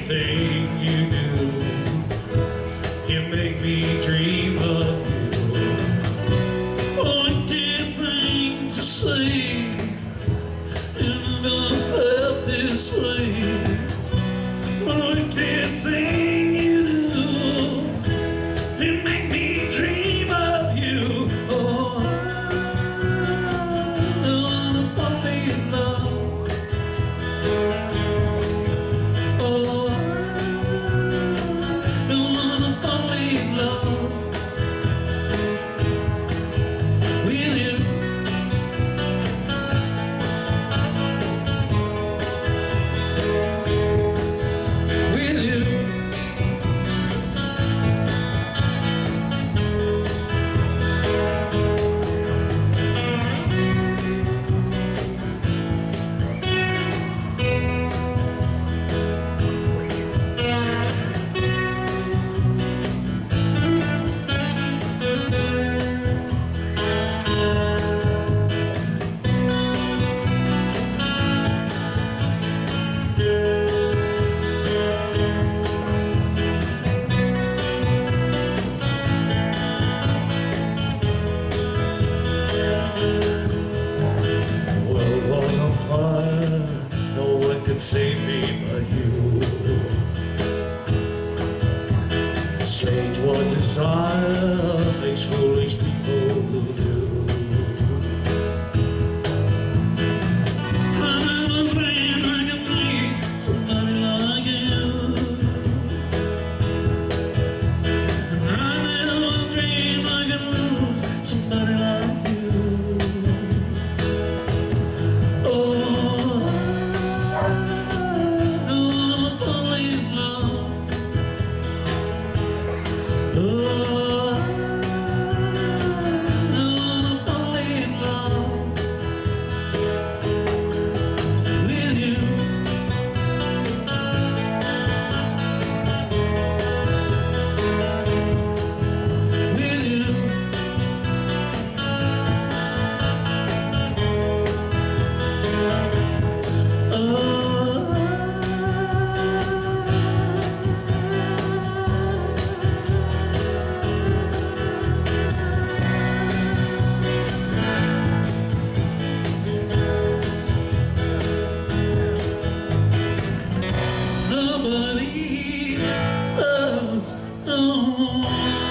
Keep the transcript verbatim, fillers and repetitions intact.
anything you do, you make me dream of you. Oh, I can't think to say, and I've never felt this way. Oh, I can't think you do, you make me dream of you. Oh, I wanna fall in love. Oh, I wanna fall in love with you. With you. No one can save me but you. Strange what desire makes foolish people do. I never dreamed I could meet somebody like you. And I never dreamed I could lose somebody like you. Nobody loves no one.